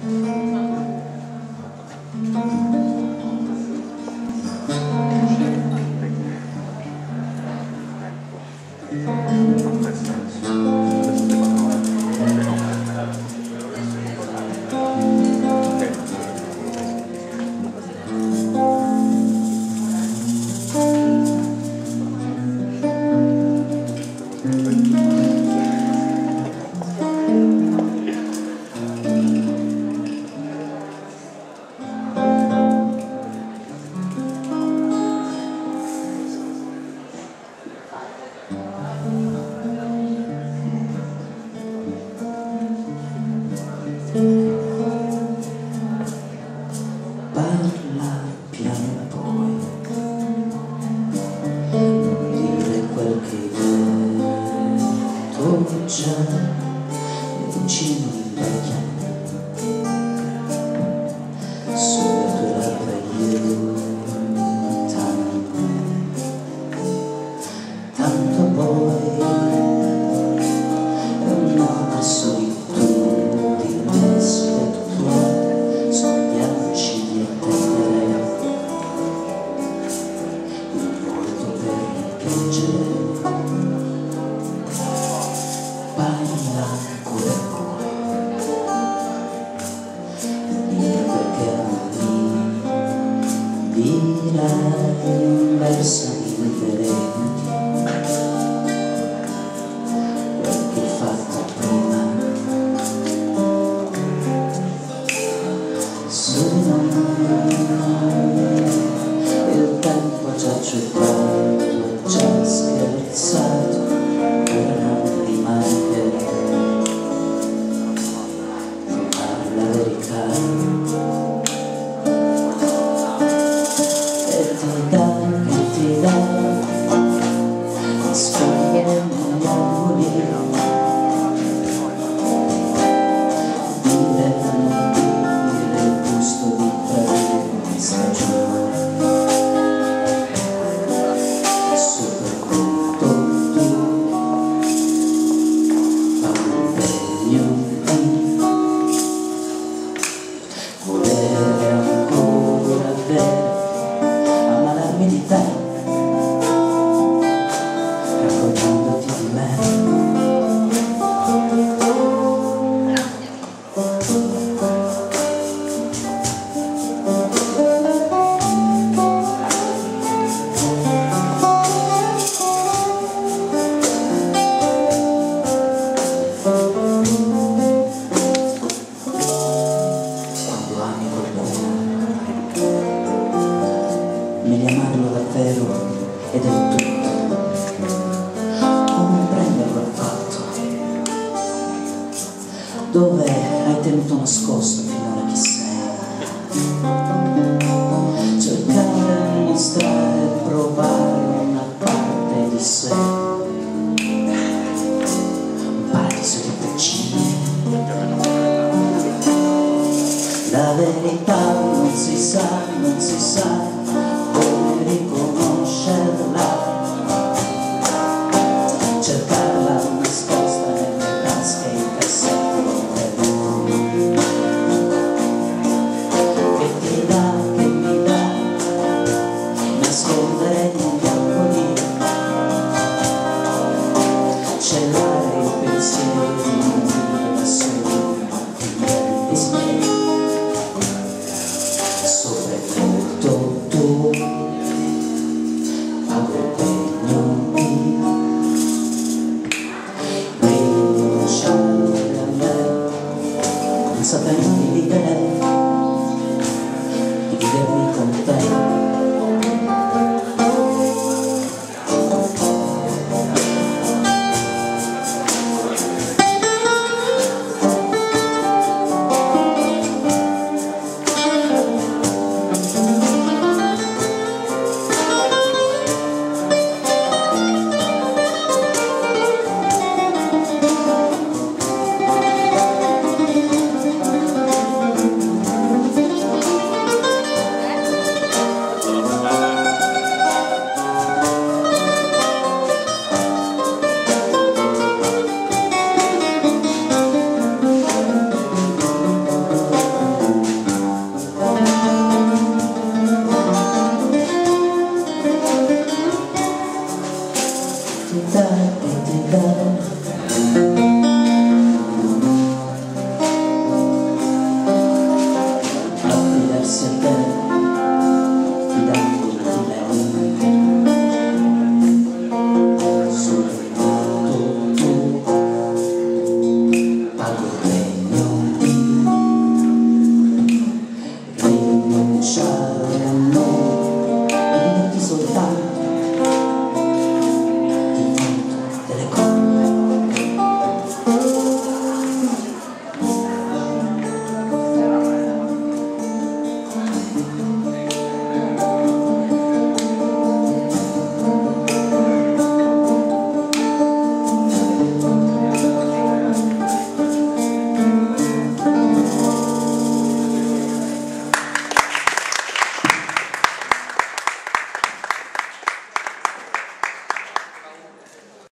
Parla piano poi, non dire quel che hai detto già, e vicino invecchia, sulle tue labbra tanto poi è una solitudine spettrale, sogniarci di attendere il volto per piangere. Parla ancora poi, dire perché non mi dirai un verso indifferente. Il tempo già accettato, già scherzato, ora non rimane la verità. E ti dà, mi sfoglia di te, raccontandoti di me. Quando ami qualcuno, meglio amarlo davvero ed è tutto, non prenderlo al fatto. Dove hai tenuto nascosto finora chi sei? Cercare di mostrare e provare una parte di sé, un paradiso di piacere. La verità non si sa come riconoscerla, cercarla nascosta nelle tasche, in cassetti o telefono. Che ti dà, che mi dà, nascondere in un bianco di celare i pensieri, da soli, i disegni. Soprattutto tu, pago pegno mio, rinunciare a me, non sapendo di te.